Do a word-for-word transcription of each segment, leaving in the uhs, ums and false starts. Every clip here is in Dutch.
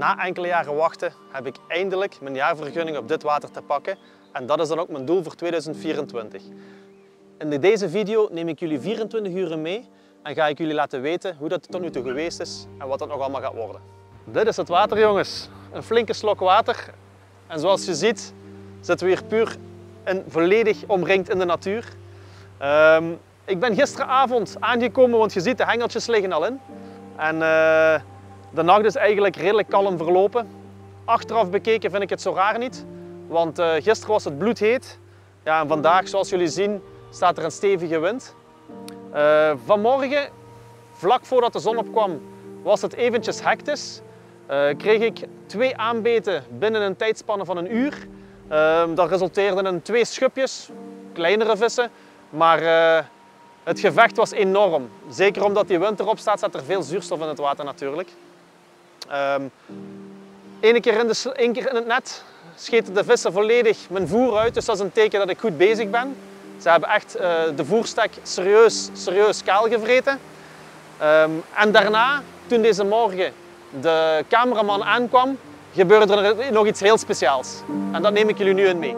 na enkele jaren wachten heb ik eindelijk mijn jaarvergunning op dit water te pakken. En dat is dan ook mijn doel voor tweeduizend vierentwintig. In deze video neem ik jullie vierentwintig uren mee en ga ik jullie laten weten hoe dat tot nu toe geweest is en wat dat nog allemaal gaat worden. Dit is het water, jongens. Een flinke slok water. En zoals je ziet zitten we hier puur en volledig omringd in de natuur. Um, ik ben gisteravond aangekomen, want je ziet de hengeltjes liggen al in. En uh, de nacht is eigenlijk redelijk kalm verlopen. Achteraf bekeken vind ik het zo raar niet, want uh, gisteren was het bloedheet. Ja, en vandaag, zoals jullie zien, staat er een stevige wind. Uh, vanmorgen, vlak voordat de zon opkwam, was het eventjes hectisch. Uh, kreeg ik twee aanbeten binnen een tijdspanne van een uur. Uh, dat resulteerde in twee schubjes, kleinere vissen, maar uh, het gevecht was enorm. Zeker omdat die wind erop staat, staat er veel zuurstof in het water natuurlijk. Um, Eén keer, in de, één keer in het net scheten de vissen volledig mijn voer uit, dus dat is een teken dat ik goed bezig ben. Ze hebben echt uh, de voerstek serieus, serieus kaal gevreten. Um, en daarna, toen deze morgen de cameraman aankwam, gebeurde er nog iets heel speciaals. En dat neem ik jullie nu in mee.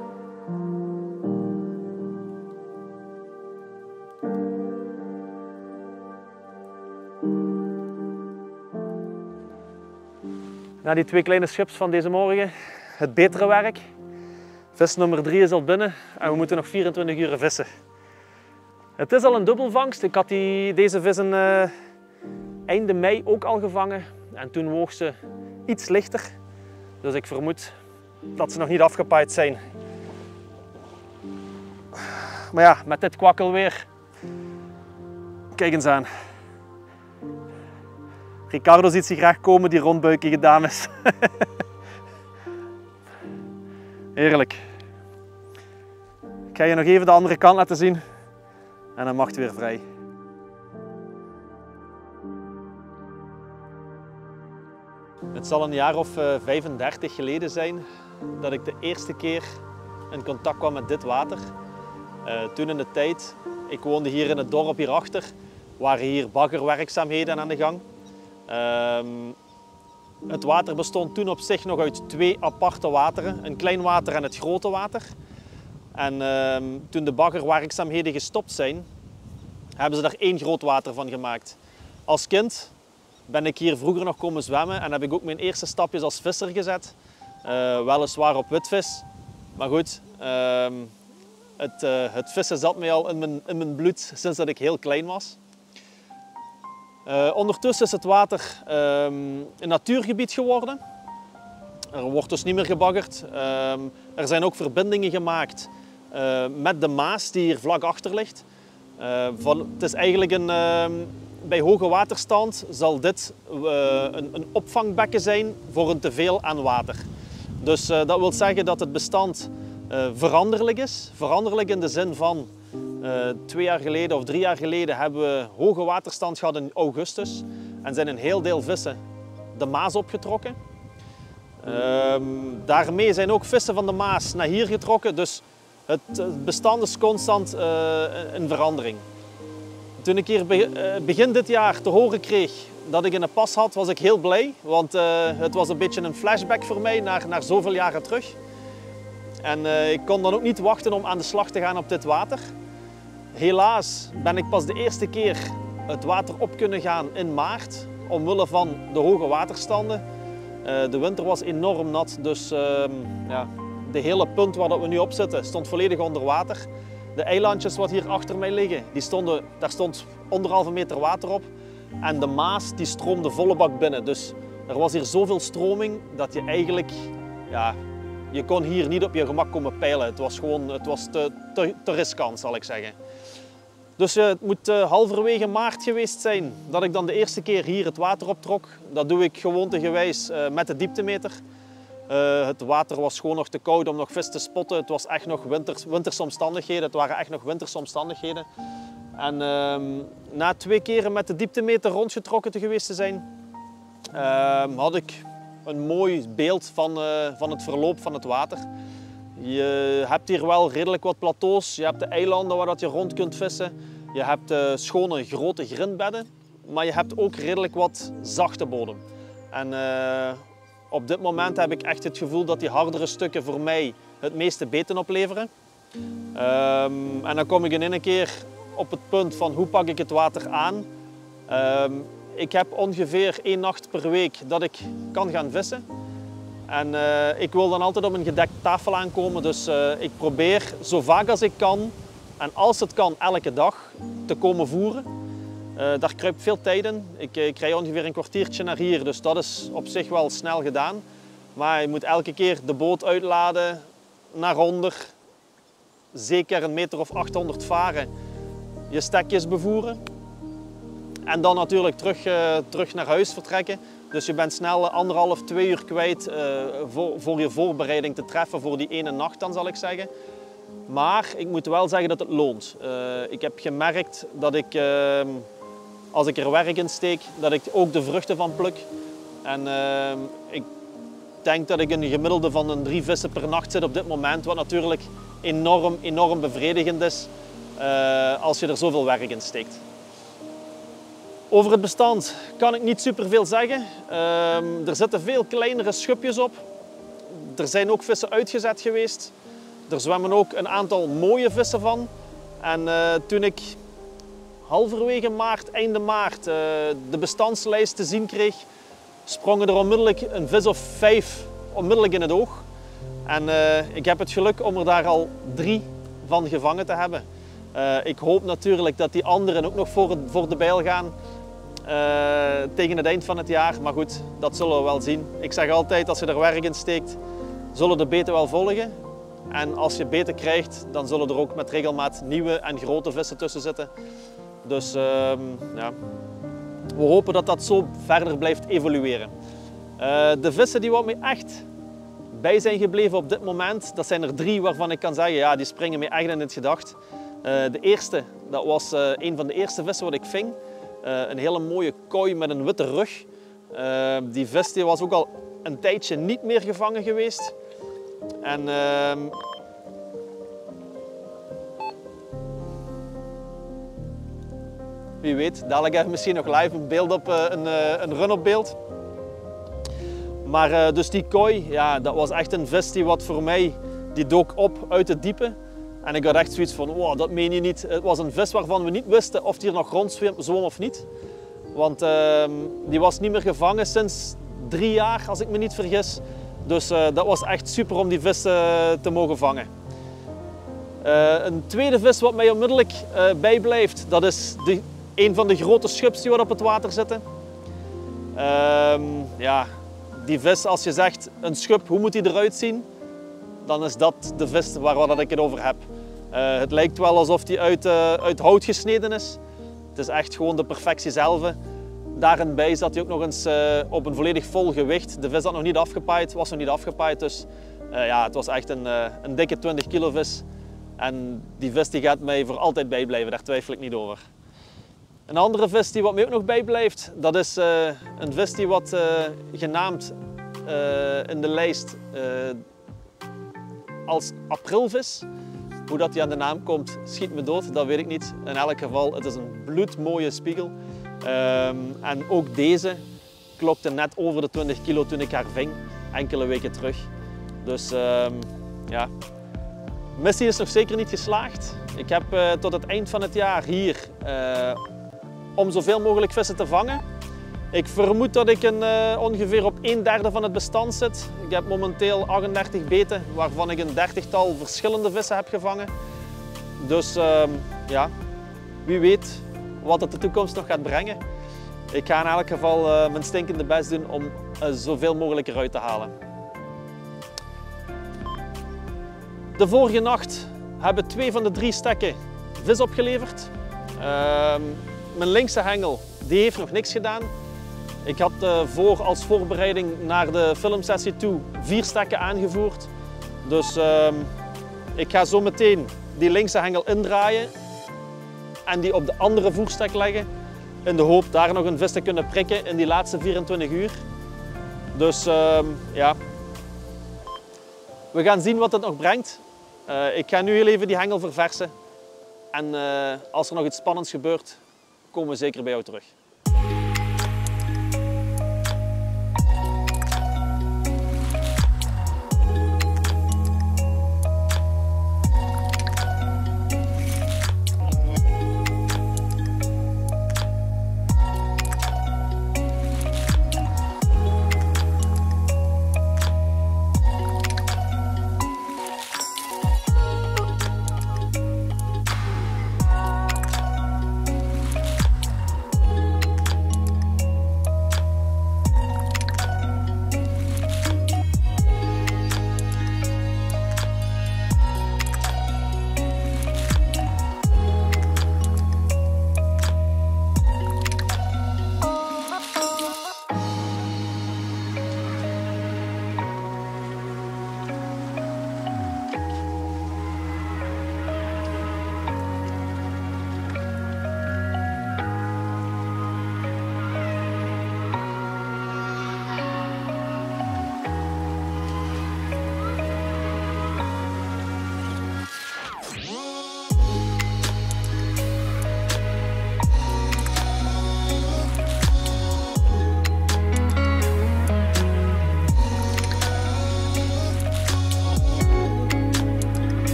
Na die twee kleine schips van deze morgen, het betere werk. Vis nummer drie is al binnen en we moeten nog vierentwintig uur vissen. Het is al een dubbelvangst. Ik had die, deze vissen uh, einde mei ook al gevangen. En toen woog ze iets lichter. Dus ik vermoed dat ze nog niet afgepaaid zijn. Maar ja, met dit kwakkelweer. Kijk eens aan. Ricardo ziet ze graag komen, die rondbuikige dames. Heerlijk. Ik ga je nog even de andere kant laten zien. En dan mag het weer vrij. Het zal een jaar of uh, vijfendertig geleden zijn dat ik de eerste keer in contact kwam met dit water. Uh, toen in de tijd, ik woonde hier in het dorp hierachter, waren hier baggerwerkzaamheden aan de gang. Uh, het water bestond toen op zich nog uit twee aparte wateren, een klein water en het grote water. En uh, toen de baggerwerkzaamheden gestopt zijn, hebben ze daar één groot water van gemaakt. Als kind ben ik hier vroeger nog komen zwemmen en heb ik ook mijn eerste stapjes als visser gezet. Uh, weliswaar op witvis, maar goed, uh, het, uh, het vissen zat mij al in mijn, in mijn bloed sinds dat ik heel klein was. Uh, ondertussen is het water uh, een natuurgebied geworden. Er wordt dus niet meer gebaggerd. Uh, er zijn ook verbindingen gemaakt uh, met de Maas die hier vlak achter ligt. Uh, van, het is eigenlijk een, uh, bij hoge waterstand zal dit uh, een, een opvangbekken zijn voor een teveel aan water. Dus uh, dat wil zeggen dat het bestand uh, veranderlijk is. Veranderlijk in de zin van uh, twee jaar geleden of drie jaar geleden hebben we hoge waterstand gehad in augustus. En zijn een heel deel vissen de Maas opgetrokken. Uh, daarmee zijn ook vissen van de Maas naar hier getrokken. Dus het, het bestand is constant uh, in verandering. Toen ik hier begin dit jaar te horen kreeg dat ik in een pas had, was ik heel blij. Want uh, het was een beetje een flashback voor mij naar, naar zoveel jaren terug. En uh, ik kon dan ook niet wachten om aan de slag te gaan op dit water. Helaas ben ik pas de eerste keer het water op kunnen gaan in maart, omwille van de hoge waterstanden. Uh, de winter was enorm nat, dus uh, ja, de hele punt waar dat we nu op zitten stond volledig onder water. De eilandjes wat hier achter mij liggen, die stonden, daar stond anderhalve meter water op. En de Maas die stroomde volle bak binnen. Dus er was hier zoveel stroming dat je eigenlijk, ja, je kon hier niet op je gemak komen peilen. Het was gewoon, het was te, te, te riskant, zal ik zeggen. Dus uh, het moet uh, halverwege maart geweest zijn dat ik dan de eerste keer hier het water optrok. Dat doe ik gewoontegewijs uh, met de dieptemeter. Uh, het water was gewoon nog te koud om nog vis te spotten. Het was echt nog winters, winterse omstandigheden. Het waren echt nog winterse omstandigheden. En uh, na twee keren met de dieptemeter rondgetrokken te geweest te zijn, uh, had ik een mooi beeld van, uh, van het verloop van het water. Je hebt hier wel redelijk wat plateaus. Je hebt de eilanden waar dat je rond kunt vissen. Je hebt uh, schone grote grindbedden. Maar je hebt ook redelijk wat zachte bodem. En uh, op dit moment heb ik echt het gevoel dat die hardere stukken voor mij het meeste beten opleveren. Um, en dan kom ik in één keer op het punt van hoe pak ik het water aan. Um, ik heb ongeveer één nacht per week dat ik kan gaan vissen. En uh, ik wil dan altijd op een gedekte tafel aankomen, dus uh, ik probeer zo vaak als ik kan en als het kan elke dag te komen voeren. Uh, daar kruipt veel tijd in. Ik, ik rij ongeveer een kwartiertje naar hier, dus dat is op zich wel snel gedaan. Maar je moet elke keer de boot uitladen, naar onder, zeker een meter of achthonderd varen, je stekjes bevoeren. En dan natuurlijk terug, uh, terug naar huis vertrekken. Dus je bent snel anderhalf, twee uur kwijt uh, voor, voor je voorbereiding te treffen voor die ene nacht dan, zal ik zeggen. Maar ik moet wel zeggen dat het loont. Uh, ik heb gemerkt dat ik, uh, als ik er werk in steek, dat ik ook de vruchten van pluk. En uh, ik denk dat ik een gemiddelde van een drie vissen per nacht zit op dit moment, wat natuurlijk enorm, enorm bevredigend is uh, als je er zoveel werk in steekt. Over het bestand kan ik niet superveel zeggen. Uh, er zitten veel kleinere schubjes op. Er zijn ook vissen uitgezet geweest. Er zwemmen ook een aantal mooie vissen van. En uh, toen ik halverwege maart, einde maart, uh, de bestandslijst te zien kreeg, sprongen er onmiddellijk een vis of vijf onmiddellijk in het oog. En uh, ik heb het geluk om er daar al drie van gevangen te hebben. Uh, ik hoop natuurlijk dat die anderen ook nog voor, het, voor de bijl gaan uh, tegen het eind van het jaar. Maar goed, dat zullen we wel zien. Ik zeg altijd, als je er werk in steekt, zullen de beten wel volgen. En als je beten krijgt, dan zullen er ook met regelmaat nieuwe en grote vissen tussen zitten. Dus uh, ja, we hopen dat dat zo verder blijft evolueren. Uh, de vissen die wat mij echt bij zijn gebleven op dit moment, dat zijn er drie waarvan ik kan zeggen, ja, die springen mij echt in het gedacht. Uh, de eerste, dat was uh, een van de eerste vissen wat ik ving. Uh, een hele mooie kooi met een witte rug. Uh, die vis die was ook al een tijdje niet meer gevangen geweest. En uh, wie weet, dadelijk heb ik misschien nog live een, beeld op, uh, een, uh, een run op beeld. Maar uh, dus die kooi, ja, dat was echt een vis die wat voor mij, die dook op uit het diepe. En ik had echt zoiets van, wow, dat meen je niet. Het was een vis waarvan we niet wisten of die er nog rondzwom of niet. Want uh, die was niet meer gevangen sinds drie jaar, als ik me niet vergis. Dus uh, dat was echt super om die vis uh, te mogen vangen. Uh, een tweede vis wat mij onmiddellijk uh, bijblijft, dat is de, een van de grote schubs die wat op het water zitten. Uh, ja, die vis, als je zegt een schub, hoe moet die eruit zien? Dan is dat de vis waar, waar ik het over heb. Uh, het lijkt wel alsof die uit, uh, uit hout gesneden is. Het is echt gewoon de perfectie zelf. Daarin zat hij ook nog eens uh, op een volledig vol gewicht. De vis had nog niet afgepaaid, was nog niet afgepaaid. Dus uh, ja, het was echt een, uh, een dikke twintig kilo vis. En die vis die gaat mij voor altijd bijblijven, daar twijfel ik niet over. Een andere vis die wat mij ook nog bijblijft, dat is uh, een vis die wat uh, genaamd uh, in de lijst uh, als aprilvis. Hoe dat die aan de naam komt, schiet me dood, dat weet ik niet. In elk geval, het is een bloedmooie spiegel. Um, en ook deze klokte net over de twintig kilo toen ik haar ving, enkele weken terug. Dus um, ja, missie is nog zeker niet geslaagd. Ik heb uh, tot het eind van het jaar hier uh, om zoveel mogelijk vissen te vangen. Ik vermoed dat ik een, uh, ongeveer op een derde van het bestand zit. Ik heb momenteel achtendertig beten, waarvan ik een dertigtal verschillende vissen heb gevangen. Dus uh, ja, wie weet wat het de toekomst nog gaat brengen. Ik ga in elk geval uh, mijn stinkende best doen om uh, zoveel mogelijk eruit te halen. De vorige nacht hebben twee van de drie stekken vis opgeleverd. Uh, mijn linkse hengel die heeft nog niks gedaan. Ik had uh, voor, als voorbereiding naar de filmsessie toe vier stekken aangevoerd. Dus uh, ik ga zo meteen die linkse hengel indraaien en die op de andere voerstek leggen. In de hoop daar nog een vis te kunnen prikken in die laatste vierentwintig uur. Dus uh, ja, we gaan zien wat het nog brengt. Uh, ik ga nu heel even die hengel verversen. En uh, als er nog iets spannends gebeurt, komen we zeker bij jou terug.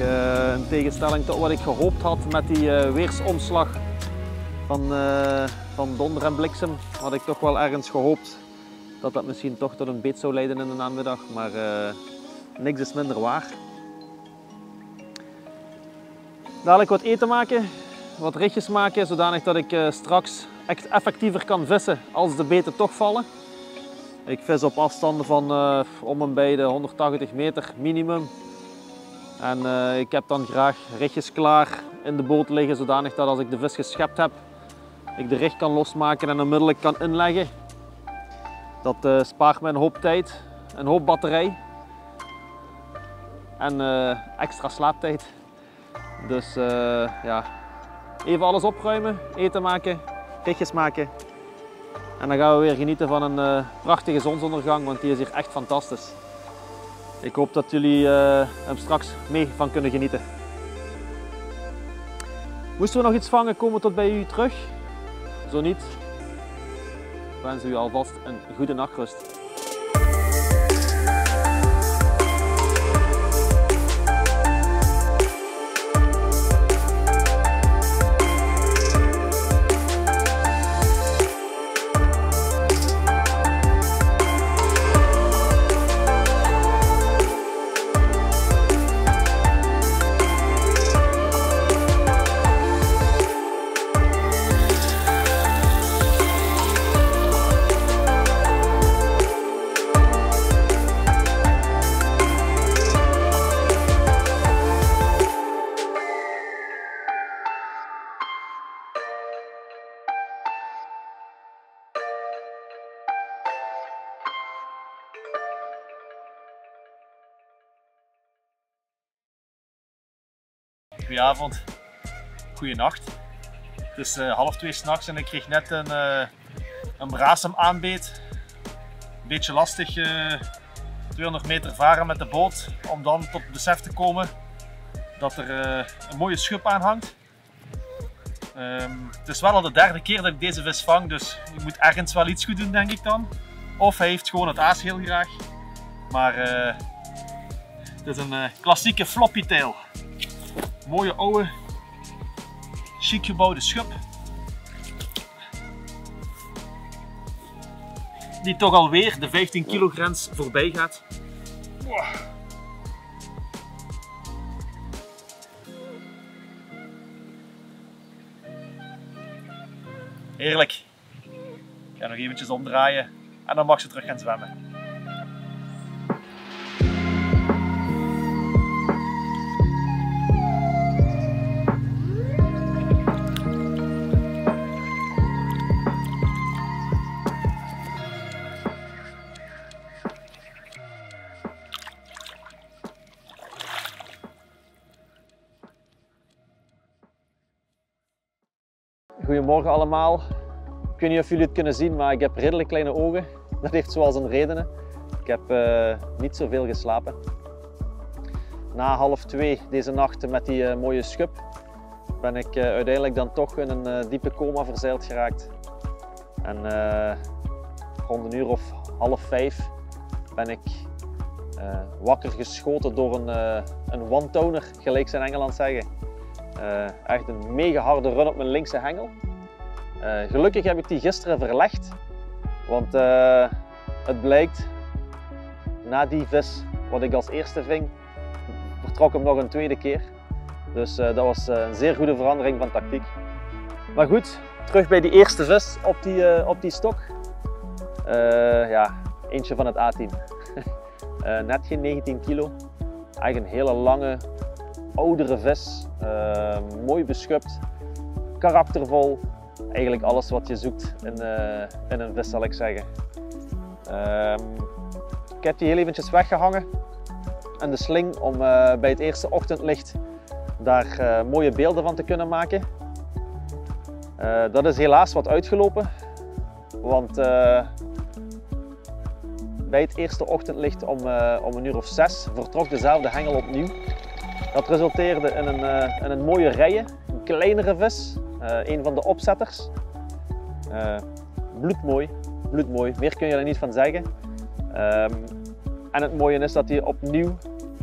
Uh, in tegenstelling tot wat ik gehoopt had met die uh, weersomslag van, uh, van donder en bliksem, had ik toch wel ergens gehoopt dat dat misschien toch tot een beet zou leiden in de namiddag, maar uh, niks is minder waar. Dadelijk wat eten maken, wat ritjes maken, zodanig dat ik uh, straks echt effectiever kan vissen als de beten toch vallen. Ik vis op afstanden van uh, om en bij de honderdtachtig meter minimum. En uh, ik heb dan graag ritjes klaar in de boot liggen, zodanig dat als ik de vis geschept heb, ik de rig kan losmaken en onmiddellijk kan inleggen. Dat uh, spaart me een hoop tijd, een hoop batterij en uh, extra slaaptijd. Dus uh, ja, even alles opruimen, eten maken, ritjes maken. En dan gaan we weer genieten van een uh, prachtige zonsondergang, want die is hier echt fantastisch. Ik hoop dat jullie uh, hem straks mee van kunnen genieten. Moesten we nog iets vangen, komen we tot bij u terug. Zo niet, wensen u alvast een goede nachtrust. Goedenavond, goeienacht. Het is uh, half twee 's nachts en ik kreeg net een, uh, een brasem aanbeet. Een beetje lastig, uh, tweehonderd meter varen met de boot om dan tot het besef te komen dat er uh, een mooie schub aan hangt. Um, het is wel al de derde keer dat ik deze vis vang, dus ik moet ergens wel iets goed doen, denk ik dan. Of hij heeft gewoon het aas heel graag. Maar uh, het is een uh, klassieke floppy tail. Mooie oude, chic gebouwde schub. Die toch alweer de vijftien kilo grens voorbij gaat. Wow. Heerlijk. Ik ga nog eventjes omdraaien en dan mag ze terug gaan zwemmen. Goedemorgen allemaal. Ik weet niet of jullie het kunnen zien, maar ik heb redelijk kleine ogen. Dat heeft zoal zijn redenen. Ik heb uh, niet zoveel geslapen. Na half twee deze nacht met die uh, mooie schub ben ik uh, uiteindelijk dan toch in een uh, diepe coma verzeild geraakt. En uh, rond een uur of half vijf ben ik uh, wakker geschoten door een, uh, een one-toner, gelijk ze in Engeland zeggen. Uh, echt een mega harde run op mijn linkse hengel. Uh, gelukkig heb ik die gisteren verlegd, want uh, het blijkt, na die vis wat ik als eerste ving, vertrok hem nog een tweede keer. Dus uh, dat was uh, een zeer goede verandering van tactiek. Maar goed, terug bij die eerste vis op die, uh, op die stok. Uh, ja, eentje van het A-team. uh, net geen negentien kilo. Eigenlijk een hele lange, oudere vis. Uh, mooi beschubt, karaktervol. Eigenlijk alles wat je zoekt in, uh, in een vis, zal ik zeggen. Uh, ik heb die heel eventjes weggehangen aan de sling om uh, bij het eerste ochtendlicht daar uh, mooie beelden van te kunnen maken. Uh, dat is helaas wat uitgelopen, want uh, bij het eerste ochtendlicht om, uh, om een uur of zes vertrok dezelfde hengel opnieuw. Dat resulteerde in een, uh, in een mooie rijen, een kleinere vis, uh, een van de opzetters. Uh, bloedmooi, bloedmooi, meer kun je er niet van zeggen. Um, en het mooie is dat hij opnieuw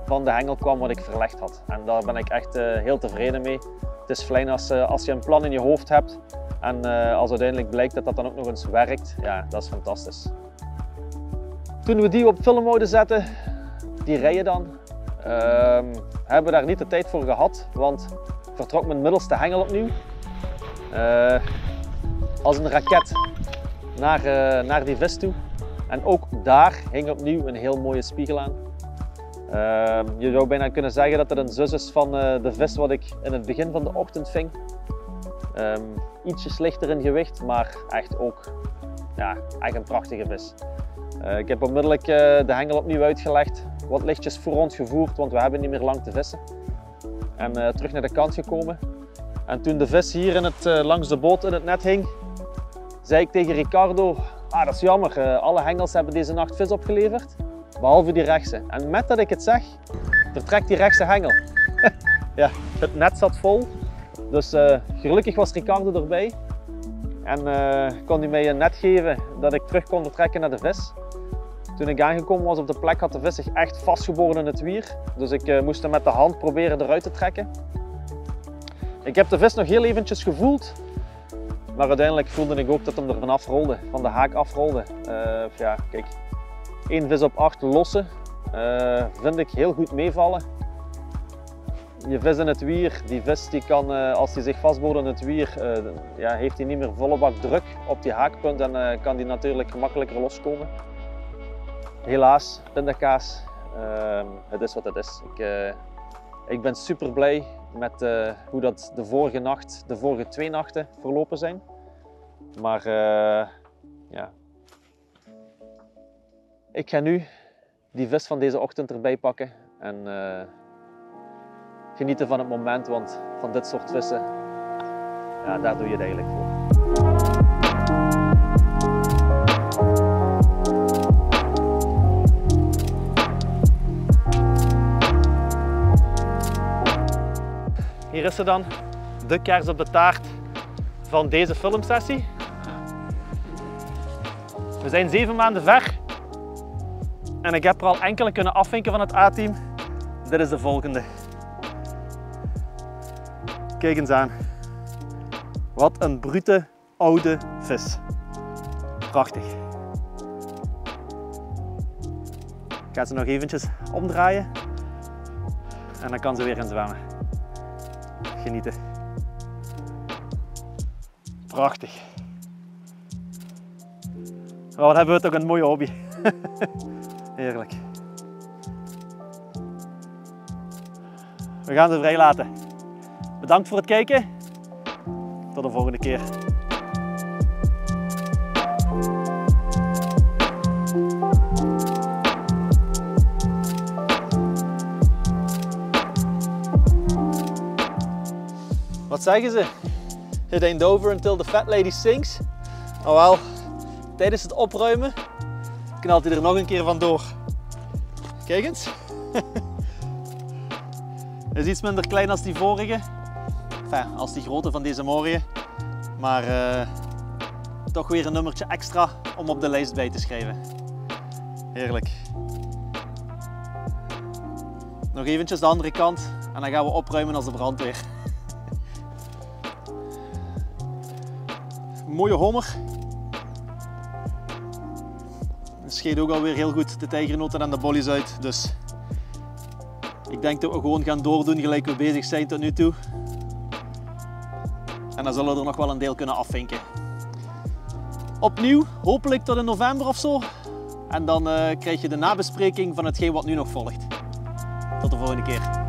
van de hengel kwam wat ik verlegd had. En daar ben ik echt uh, heel tevreden mee. Het is fijn als, uh, als je een plan in je hoofd hebt en uh, als uiteindelijk blijkt dat dat dan ook nog eens werkt, ja, dat is fantastisch. Toen we die op film zouden zetten, die rijden dan, uh, hebben we daar niet de tijd voor gehad, want vertrok mijn middelste hengel opnieuw. Uh, als een raket naar, uh, naar die vis toe. En ook daar hing opnieuw een heel mooie spiegel aan. Uh, je zou bijna kunnen zeggen dat het een zus is van uh, de vis wat ik in het begin van de ochtend ving. Um, ietsjes lichter in gewicht, maar echt ook ja, echt een prachtige vis. Uh, ik heb onmiddellijk uh, de hengel opnieuw uitgelegd, wat lichtjes voor ons gevoerd, want we hebben niet meer lang te vissen. En uh, terug naar de kant gekomen. En toen de vis hier in het, uh, langs de boot in het net hing, zei ik tegen Ricardo, ah, dat is jammer, uh, alle hengels hebben deze nacht vis opgeleverd, behalve die rechtse. En met dat ik het zeg, vertrekt die rechtse hengel. Ja, het net zat vol, dus uh, gelukkig was Ricardo erbij. En uh, kon hij mij een net geven dat ik terug kon vertrekken naar de vis. Toen ik aangekomen was op de plek had de vis zich echt vastgeboren in het wier. Dus ik uh, moest hem met de hand proberen eruit te trekken. Ik heb de vis nog heel eventjes gevoeld. Maar uiteindelijk voelde ik ook dat hem er vanaf rolde, van de haak afrolde. Uh, ja, kijk, één vis op acht lossen uh, vind ik heel goed meevallen. Je vis in het wier, die vis die kan, uh, als hij zich vastboort in het wier, uh, ja, heeft hij niet meer volle bak druk op die haakpunt en uh, kan die natuurlijk gemakkelijker loskomen. Helaas, pindakaas, uh, het is wat het is. Ik, uh, ik ben super blij met uh, hoe dat de vorige nacht, de vorige twee nachten verlopen zijn. Maar uh, ja, ik ga nu die vis van deze ochtend erbij pakken en uh, genieten van het moment, want van dit soort vissen, ja, daar doe je het eigenlijk voor. Hier is ze dan, de kers op de taart van deze filmsessie. We zijn zeven maanden ver en ik heb er al enkele kunnen afvinken van het A-team. Dit is de volgende. Kijk eens aan. Wat een brute oude vis. Prachtig. Ik ga ze nog eventjes omdraaien en dan kan ze weer gaan zwemmen. Genieten. Prachtig. Oh, wat hebben we toch een mooie hobby. Heerlijk. We gaan ze vrij laten. Bedankt voor het kijken. Tot de volgende keer. Wat zeggen ze? It ain't over until the fat lady sings. Oh wel, tijdens het opruimen knalt hij er nog een keer vandoor. Kijk eens. Hij is iets minder klein als die vorige. Enfin, als die grote van deze morgen. Maar uh, toch weer een nummertje extra om op de lijst bij te schrijven. Heerlijk. Nog eventjes de andere kant en dan gaan we opruimen als de brandweer. Mooie hommer. Scheet ook alweer heel goed de tijgernoten en de bollies uit. Dus ik denk dat we gewoon gaan doordoen gelijk we bezig zijn tot nu toe. En dan zullen we er nog wel een deel kunnen afvinken. Opnieuw, hopelijk tot in november of zo. En dan uh, krijg je de nabespreking van hetgeen wat nu nog volgt. Tot de volgende keer.